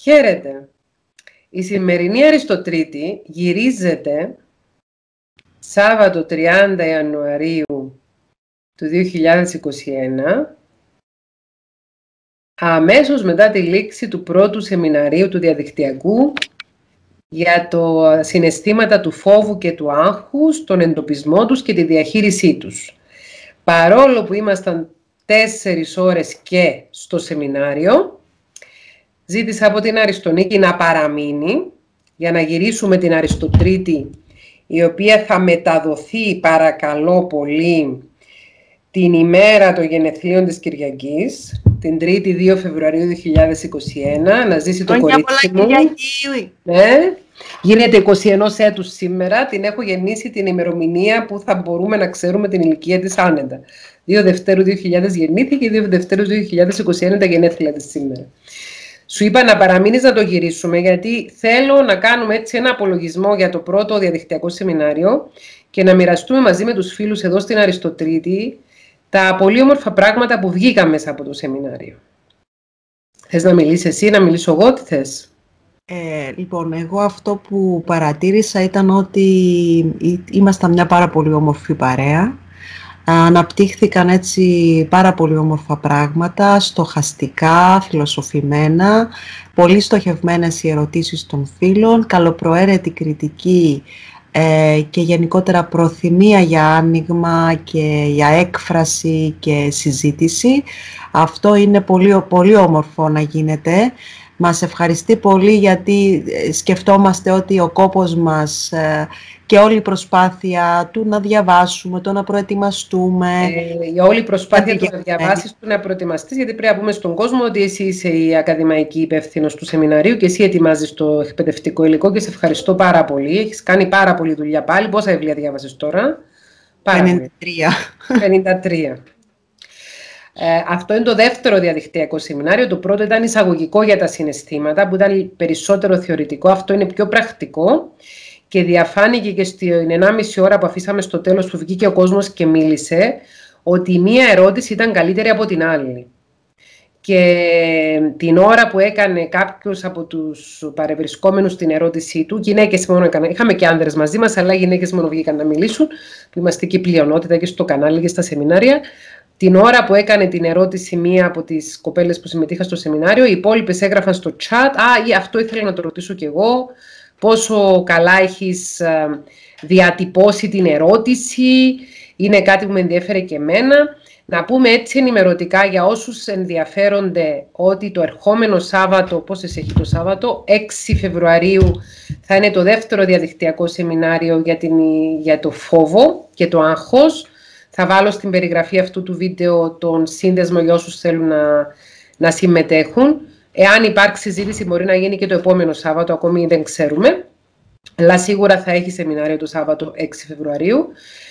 Χαίρετε. Η σημερινή Αριστοτρίτη γυρίζεται Σάββατο 30 Ιανουαρίου του 2021, αμέσως μετά τη λήξη του πρώτου σεμιναρίου του διαδικτυακού για τα συναισθήματα του φόβου και του άγχους, τον εντοπισμό τους και τη διαχείρισή τους. Παρόλο που ήμασταν 4 ώρες και στο σεμινάριο, ζήτησα από την Αριστονίκη να παραμείνει για να γυρίσουμε την Αριστοτρίτη, η οποία θα μεταδοθεί, παρακαλώ πολύ, την ημέρα των γενεθλίων της Κυριακής, την 3η 2 Φεβρουαρίου 2021, να ζήσει το κορίτσι μου. Ναι. Γίνεται 21 έτους σήμερα, την έχω γεννήσει την ημερομηνία που θα μπορούμε να ξέρουμε την ηλικία της άνετα. 2 Δευτέρου 2000 γεννήθηκε, 2 Δευτέρου 2021 τα γενέθλια της σήμερα. Σου είπα να παραμείνεις να το γυρίσουμε, γιατί θέλω να κάνουμε έτσι ένα απολογισμό για το πρώτο διαδικτυακό σεμινάριο και να μοιραστούμε μαζί με τους φίλους εδώ στην Αριστοτρίτη τα πολύ όμορφα πράγματα που βγήκαν μέσα από το σεμινάριο. Θες να μιλήσεις εσύ, να μιλήσω εγώ, τι θες? Λοιπόν, εγώ αυτό που παρατήρησα ήταν ότι ήμασταν μια πάρα πολύ όμορφη παρέα. Αναπτύχθηκαν έτσι πάρα πολύ όμορφα πράγματα, στοχαστικά, φιλοσοφημένα, πολύ στοχευμένες οι ερωτήσεις των φίλων, καλοπροαίρετη κριτική και γενικότερα προθυμία για άνοιγμα και για έκφραση και συζήτηση. Αυτό είναι πολύ, πολύ όμορφο να γίνεται. Μας ευχαριστεί πολύ, γιατί σκεφτόμαστε ότι ο κόπος μας και όλη η προσπάθεια του να διαβάσουμε, το να προετοιμαστούμε. Όλη η προσπάθεια του να διαβάσεις, του να προετοιμαστείς, γιατί πρέπει να πούμε στον κόσμο ότι εσύ είσαι η ακαδημαϊκή υπεύθυνος του σεμιναρίου και εσύ ετοιμάζεις το εκπαιδευτικό υλικό και σε ευχαριστώ πάρα πολύ. Έχεις κάνει πάρα πολύ δουλειά πάλι. Πόσα βιβλία διάβασες τώρα? 53. Αυτό είναι το δεύτερο διαδικτυακό σεμινάριο. Το πρώτο ήταν εισαγωγικό για τα συναισθήματα, που ήταν περισσότερο θεωρητικό. Αυτό είναι πιο πρακτικό και διαφάνηκε και στην 1,5 ώρα που αφήσαμε στο τέλος, που βγήκε ο κόσμος και μίλησε, ότι η μία ερώτηση ήταν καλύτερη από την άλλη. Και την ώρα που έκανε κάποιος από τους παρευρισκόμενους την ερώτησή του, γυναίκες μόνο έκαναν, είχαμε και άνδρες μαζί μας, αλλά οι γυναίκες μόνο βγήκαν να μιλήσουν, που είμαστε και πλειονότητα και στο κανάλι και στα σεμινάρια. Την ώρα που έκανε την ερώτηση μία από τις κοπέλες που συμμετείχαν στο σεμινάριο, οι υπόλοιπες έγραφαν στο chat αυτό ήθελα να το ρωτήσω κι εγώ, πόσο καλά έχεις διατυπώσει την ερώτηση, είναι κάτι που με ενδιαφέρει και εμένα. Να πούμε έτσι ενημερωτικά για όσους ενδιαφέρονται ότι το ερχόμενο Σάββατο, πόσες έχει το Σάββατο, 6 Φεβρουαρίου, θα είναι το δεύτερο διαδικτυακό σεμινάριο για το φόβο και το άγχος. Θα βάλω στην περιγραφή αυτού του βίντεο τον σύνδεσμο για όσους θέλουν να συμμετέχουν. Εάν υπάρξει συζήτηση, μπορεί να γίνει και το επόμενο Σάββατο, ακόμη δεν ξέρουμε. Αλλά σίγουρα θα έχει σεμινάριο το Σάββατο 6 Φεβρουαρίου.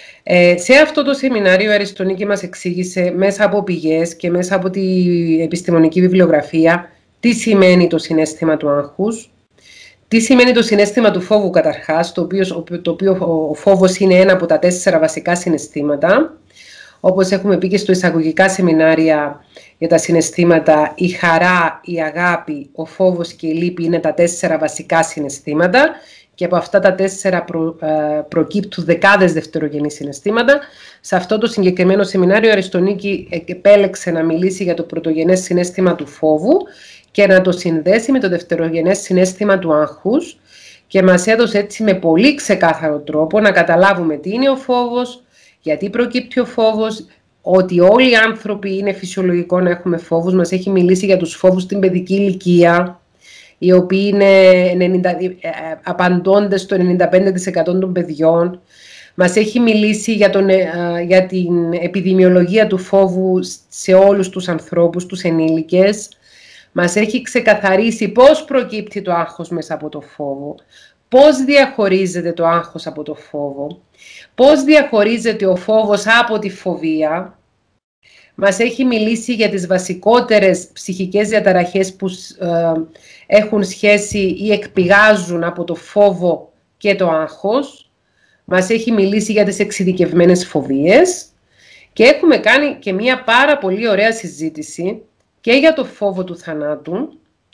Σε αυτό το σεμινάριο η Αριστονίκη μας εξήγησε μέσα από πηγές και μέσα από την επιστημονική βιβλιογραφία τι σημαίνει το συναίσθημα του άγχους, τι σημαίνει το συναίσθημα του φόβου καταρχάς, το οποίο ο φόβος είναι ένα από τα 4 βασικά συναισθήματα. Όπως έχουμε πει και στο εισαγωγικά σεμινάρια για τα συναισθήματα, η χαρά, η αγάπη, ο φόβος και η λύπη είναι τα 4 βασικά συναισθήματα και από αυτά τα 4 προκύπτουν δεκάδες δευτερογενείς συναισθήματα. Σε αυτό το συγκεκριμένο σεμινάριο η Αριστονίκη επέλεξε να μιλήσει για το πρωτογενές συναίσθημα του φόβου και να το συνδέσει με το δευτερογενές συναίσθημα του άγχους και μας έδωσε έτσι με πολύ ξεκάθαρο τρόπο να καταλάβουμε τι είναι ο φόβος, γιατί προκύπτει ο φόβος, ότι όλοι οι άνθρωποι είναι φυσιολογικό να έχουμε φόβους. Μας έχει μιλήσει για τους φόβους στην παιδική ηλικία, οι οποίοι απαντώνται στο 95% των παιδιών. Μας έχει μιλήσει για την επιδημιολογία του φόβου σε όλους τους ανθρώπους, τους ενήλικες. Μας έχει ξεκαθαρίσει πώς προκύπτει το άγχος μέσα από το φόβο, πώς διαχωρίζεται το άγχος από το φόβο, πώς διαχωρίζεται ο φόβος από τη φοβία. Μας έχει μιλήσει για τις βασικότερες ψυχικές διαταραχές που έχουν σχέση ή εκπηγάζουν από το φόβο και το άγχος. Μας έχει μιλήσει για τις εξειδικευμένες φοβίες και έχουμε κάνει και μία πάρα πολύ ωραία συζήτηση και για το φόβο του θανάτου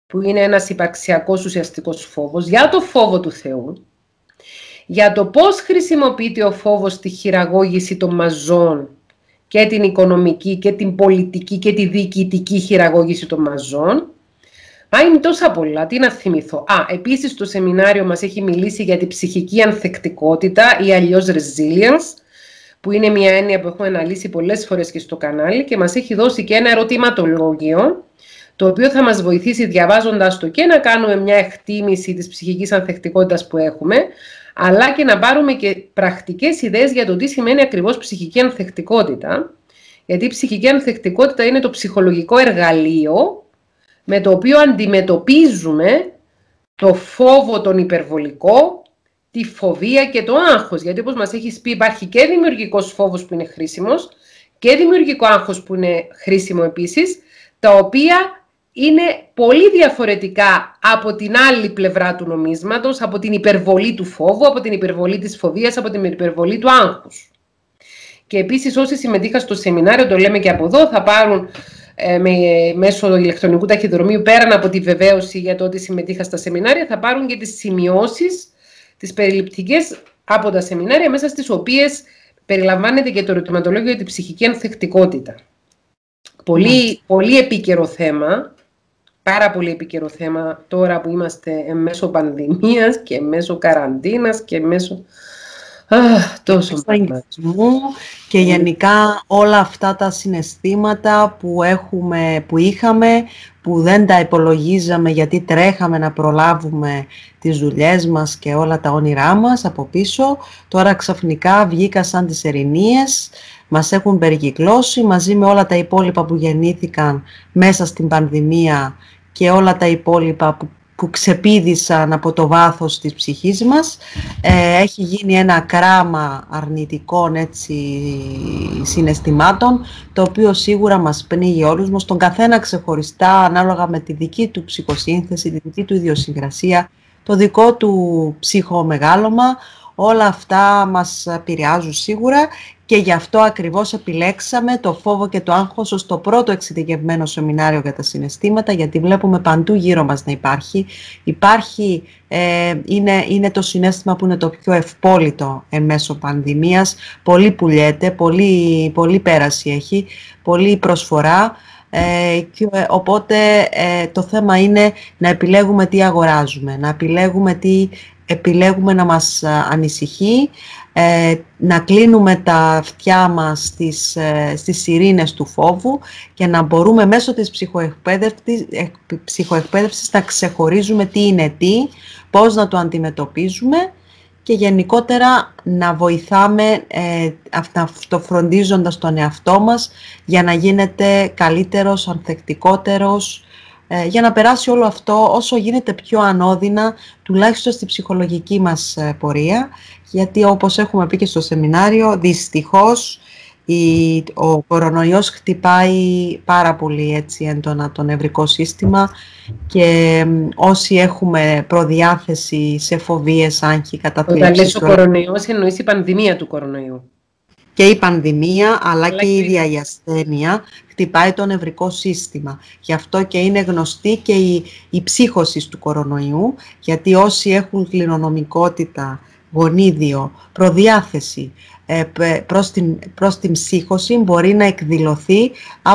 που είναι ένας υπαρξιακός ουσιαστικός φόβος, για το φόβο του Θεού, για το πώς χρησιμοποιείται ο φόβος στη χειραγώγηση των μαζών και την οικονομική και την πολιτική και τη διοικητική χειραγώγηση των μαζών. Είναι τόσα πολλά, τι να θυμηθώ. Επίσης το σεμινάριο μας έχει μιλήσει για την ψυχική ανθεκτικότητα ή αλλιώς resilience, που είναι μια έννοια που έχουμε αναλύσει πολλές φορές και στο κανάλι και μας έχει δώσει και ένα ερωτηματολόγιο, το οποίο θα μας βοηθήσει διαβάζοντας το και να κάνουμε μια εκτίμηση της ψυχικής ανθεκτικότητας που έχουμε, αλλά και να πάρουμε και πρακτικές ιδέες για το τι σημαίνει ακριβώς ψυχική ανθεκτικότητα, γιατί η ψυχική ανθεκτικότητα είναι το ψυχολογικό εργαλείο με το οποίο αντιμετωπίζουμε το φόβο τον υπερβολικό, τη φοβία και το άγχος. Γιατί όπως μας έχεις πει υπάρχει και δημιουργικός φόβος που είναι χρήσιμος και δημιουργικό άγχος που είναι χρήσιμο επίσης, τα οποία είναι πολύ διαφορετικά από την άλλη πλευρά του νομίσματος, από την υπερβολή του φόβου, από την υπερβολή της φοβίας, από την υπερβολή του άγχους. Και επίσης όσοι συμμετείχαν στο σεμινάριο, το λέμε και από εδώ, θα πάρουν μέσω ηλεκτρονικού ταχυδρομείου, πέραν από τη βεβαίωση για το ότι συμμετείχαν στα σεμινάρια, θα πάρουν και τις σημειώσεις, τις περιληπτικές από τα σεμινάρια, μέσα στις οποίες περιλαμβάνεται και το ερωτηματολόγιο για την ψυχική ανθεκτικότητα. Πολύ επίκαιρο θέμα, πάρα πολύ επίκαιρο θέμα τώρα που είμαστε μέσω πανδημίας και μέσω καραντίνας και μέσω τόσο και γενικά όλα αυτά τα συναισθήματα που είχαμε, που δεν τα υπολογίζαμε γιατί τρέχαμε να προλάβουμε τις δουλειές μας και όλα τα όνειρά μας από πίσω, τώρα ξαφνικά βγήκα σαν τις ερηνίες, μας έχουν περικυκλώσει μαζί με όλα τα υπόλοιπα που γεννήθηκαν μέσα στην πανδημία και όλα τα υπόλοιπα που ξεπήδησαν από το βάθος της ψυχής μας. Έχει γίνει ένα κράμα αρνητικών συναισθημάτων, το οποίο σίγουρα μας πνίγει όλους μας, τον καθένα ξεχωριστά, ανάλογα με τη δική του ψυχοσύνθεση, τη δική του ιδιοσυγκρασία, το δικό του ψυχομεγάλωμα. Όλα αυτά μας επηρεάζουν σίγουρα και γι' αυτό ακριβώς επιλέξαμε το φόβο και το άγχος ως το πρώτο εξειδικευμένο σεμινάριο για τα συναισθήματα, γιατί βλέπουμε παντού γύρω μας να υπάρχει. Είναι το συναίσθημα που είναι το πιο ευπόλυτο εν μέσω πανδημίας, πολύ πουλιέται, πολύ πέραση έχει, πολύ προσφορά. Οπότε το θέμα είναι να επιλέγουμε τι αγοράζουμε, να επιλέγουμε να μας ανησυχεί, να κλείνουμε τα αυτιά μας στις ειρήνες του φόβου και να μπορούμε μέσω της ψυχοεκπαίδευσης να ξεχωρίζουμε τι είναι τι, πώς να το αντιμετωπίζουμε και γενικότερα να βοηθάμε αυτοφροντίζοντας τον εαυτό μας για να γίνεται καλύτερος, ανθεκτικότερος, για να περάσει όλο αυτό όσο γίνεται πιο ανώδυνα, τουλάχιστον στη ψυχολογική μας πορεία, γιατί όπως έχουμε πει και στο σεμινάριο, δυστυχώς ο κορονοϊός χτυπάει πάρα πολύ έντονα το νευρικό σύστημα και όσοι έχουμε προδιάθεση σε φοβίες, άγχη, καταθλίψεις... Όταν λες ο κορονοϊός εννοείς η πανδημία του κορονοϊού. Και η πανδημία αλλά και η ίδια η ασθένεια χτυπάει το νευρικό σύστημα. Γι' αυτό και είναι γνωστή και η ψύχωση του κορονοϊού, γιατί όσοι έχουν κληρονομικότητα, γονίδιο, προδιάθεση προς την ψύχωση μπορεί να εκδηλωθεί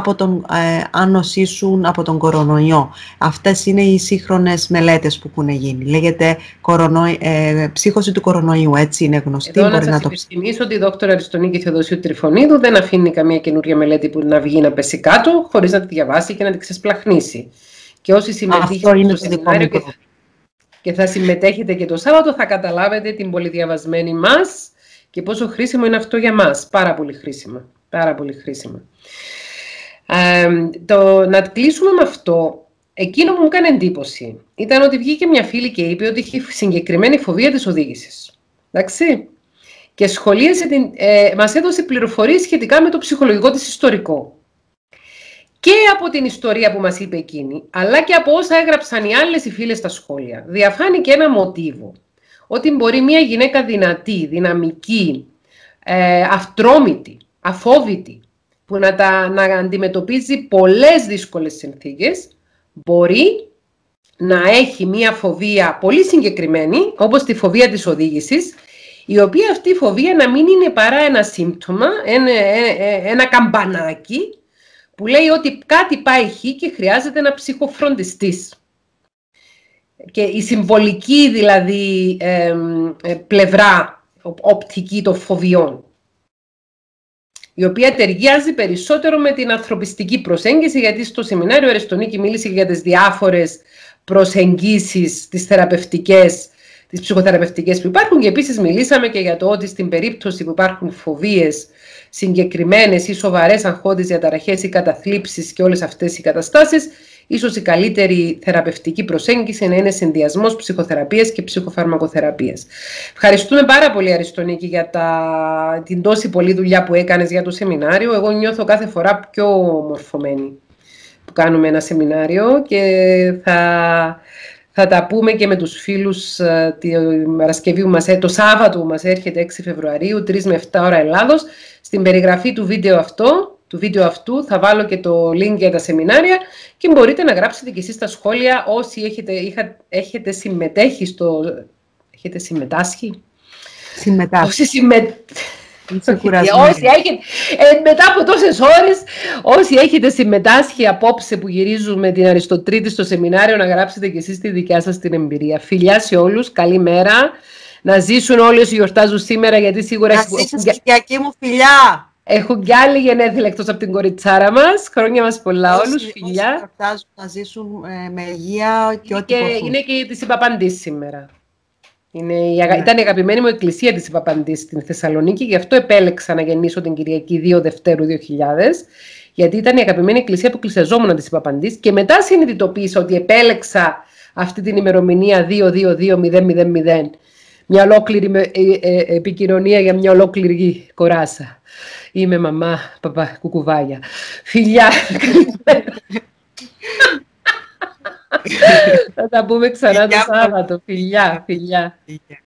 αν νοσήσουν από τον κορονοϊό. Αυτές είναι οι σύγχρονες μελέτες που έχουν γίνει. Λέγεται ψύχωση του κορονοϊού, έτσι είναι γνωστή. Εδώ να σας υπενθυμίσω ότι η δόκτωρα Αριστονίκη Θεοδοσίου Τριφωνίδου δεν αφήνει καμία καινούργια μελέτη που να βγει να πέσει κάτω χωρίς να τη διαβάσει και να τη ξεσπλαχνίσει. Και όσοι συμμετείχαν στο σεμινάριο και θα συμμετέχετε και το Σάββατο, θα καταλάβετε την πολυδιαβασμένη μας και πόσο χρήσιμο είναι αυτό για μας. Πάρα πολύ χρήσιμο. Πάρα πολύ χρήσιμο. Να κλείσουμε με αυτό. Εκείνο που μου έκανε εντύπωση ήταν ότι βγήκε μια φίλη και είπε ότι είχε συγκεκριμένη φοβία της οδήγησης. Εντάξει. Και σχολίασε μας έδωσε πληροφορίες σχετικά με το ψυχολογικό της ιστορικό. Και από την ιστορία που μας είπε εκείνη, αλλά και από όσα έγραψαν οι άλλες οι φίλες στα σχόλια, διαφάνηκε ένα μοτίβο. Ότι μπορεί μια γυναίκα δυνατή, δυναμική, αυτρόμητη, αφόβητη, που να αντιμετωπίζει πολλές δύσκολες συνθήκες, μπορεί να έχει μία φοβία πολύ συγκεκριμένη, όπως τη φοβία της οδήγησης, η οποία αυτή η φοβία να μην είναι παρά ένα σύμπτωμα, ένα καμπανάκι, που λέει ότι κάτι πάει χει και χρειάζεται να ψυχοφροντιστείς. Και η συμβολική δηλαδή πλευρά, οπτική των φοβιών, η οποία ταιριάζει περισσότερο με την ανθρωπιστική προσέγγιση, γιατί στο σεμινάριο Αριστονίκη μίλησε για τις διάφορες προσεγγίσεις, τις θεραπευτικές, τις ψυχοθεραπευτικές που υπάρχουν, και επίσης μιλήσαμε και για το ότι στην περίπτωση που υπάρχουν φοβίες συγκεκριμένες ή σοβαρές αγχώδεις διαταραχές ή καταθλίψεις και όλες αυτές οι καταστάσεις, ίσως η καλύτερη θεραπευτική προσέγγιση να είναι συνδυασμός ψυχοθεραπείας και ψυχοφαρμακοθεραπείας. Ευχαριστούμε πάρα πολύ, Αριστονίκη, για την τόση πολλή δουλειά που έκανες για το σεμινάριο. Εγώ νιώθω κάθε φορά πιο μορφωμένη που κάνουμε ένα σεμινάριο, και θα τα πούμε και με τους φίλους τη Παρασκευή το Σάββατο που μας έρχεται 6 Φεβρουαρίου, 3 με 7 ώρα Ελλάδος. Στην περιγραφή του βίντεο αυτού θα βάλω και το link για τα σεμινάρια, και μπορείτε να γράψετε και εσείς στα σχόλια όσοι έχετε συμμετέχει έχετε συμμετάσχει. Όσοι μετά από τόσες ώρες, όσοι έχετε συμμετάσχει απόψε που γυρίζουμε την Αριστοτρίτη στο σεμινάριο, να γράψετε και εσείς τη δικιά σας την εμπειρία. Φιλιά σε όλους, καλημέρα. Να ζήσουν όλοι όσοι γιορτάζουν σήμερα, γιατί σίγουρα... Να ζήσεις, Κυριακή μου, φιλιά! Έχουν κι άλλοι γενέθλια εκτός από την κοριτσάρα μας. Χρόνια μας πολλά όλους, φιλιά. Όσοι γιορτάζουν να ζήσουν με υγεία και ό,τι μπορούν. Είναι και της Ιππαπαντής σήμερα. Ήταν η αγαπημένη μου εκκλησία της Ιππαπαντής στην Θεσσαλονίκη, γι' αυτό επέλεξα να γεννήσω την Κυριακή 2 Δευτέρου 2000, γιατί ήταν η αγαπημένη εκκλησία που εκκλησιαζόμουν της Ιππαπαντής, και μετά συνειδητοποίησα ότι επέλεξα αυτή την ημερομηνία 2-2-2-0-0-0, μια ολόκληρη επικοινωνία για μια ολόκληρη κοράσα. Είμαι μαμά κουκουβάγια. Φιλιά! Θα τα πούμε ξανά το Σάββατο. Φιλιά, φιλιά.